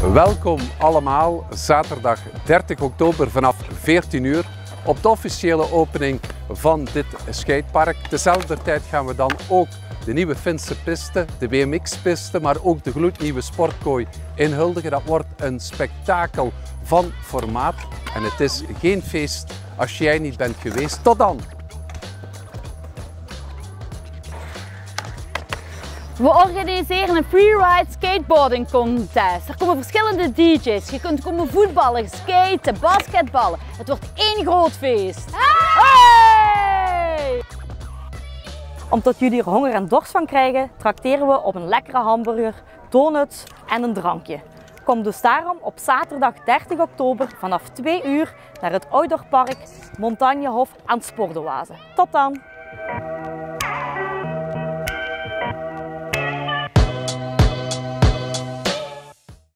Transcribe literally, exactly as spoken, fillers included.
Welkom allemaal, zaterdag dertig oktober vanaf veertien uur op de officiële opening van dit skatepark. Tezelfde tijd gaan we dan ook de nieuwe Finse piste, de B M X-piste, maar ook de gloednieuwe sportkooi inhuldigen. Dat wordt een spektakel van formaat en het is geen feest als jij niet bent geweest. Tot dan! We organiseren een freeride skateboarding contest. Er komen verschillende D J's. Je kunt komen voetballen, skaten, basketballen. Het wordt één groot feest. Hey! Om tot jullie er honger en dorst van krijgen, trakteren we op een lekkere hamburger, donuts en een drankje. Kom dus daarom op zaterdag dertig oktober vanaf twee uur naar het outdoorpark Montagnehof aan Sportoase. Tot dan!